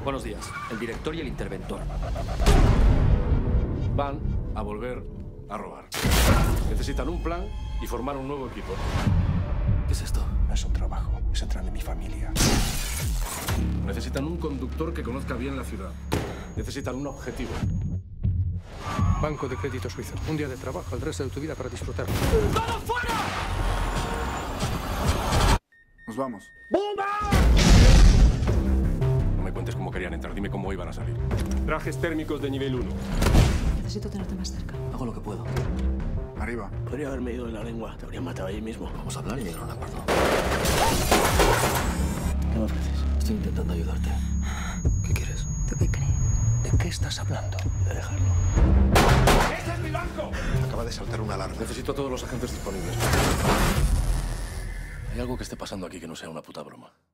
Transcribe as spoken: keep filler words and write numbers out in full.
Buenos días. El director y el interventor van a volver a robar. Necesitan un plan y formar un nuevo equipo. ¿Qué es esto? No es un trabajo, es el tren de mi familia. Necesitan un conductor que conozca bien la ciudad. Necesitan un objetivo. Banco de crédito suizo. Un día de trabajo, el resto de tu vida para disfrutar. ¡Vamos fuera! Nos vamos. No me cuentes cómo querían entrar, dime cómo iban a salir. Trajes térmicos de nivel uno. Necesito tenerte más cerca. Hago lo que puedo. Arriba. Podría haberme ido de la lengua. Te habrían matado allí mismo. Vamos a hablar y llegar a un acuerdo. ¿Qué me ofreces? Estoy intentando ayudarte. ¿Qué quieres? ¿Tú qué crees? ¿De qué estás hablando? De dejarlo. ¡Ese es mi banco! Acaba de saltar una alarma. Necesito a todos los agentes disponibles. ¿Hay algo que esté pasando aquí que no sea una puta broma?